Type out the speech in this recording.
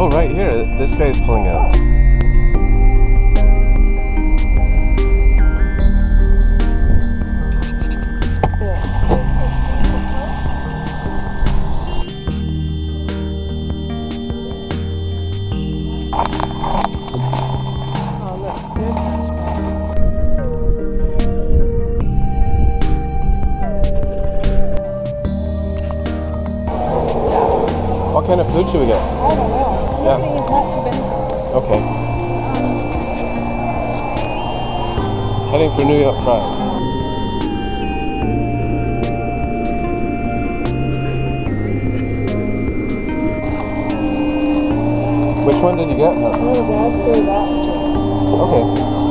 Oh, right here. This guy's pulling out. What kind of food should we get? I don't know. I'm not going to eat much of anything. Okay. Heading for New York fries. Which one did you get? Oh, that's good. Okay.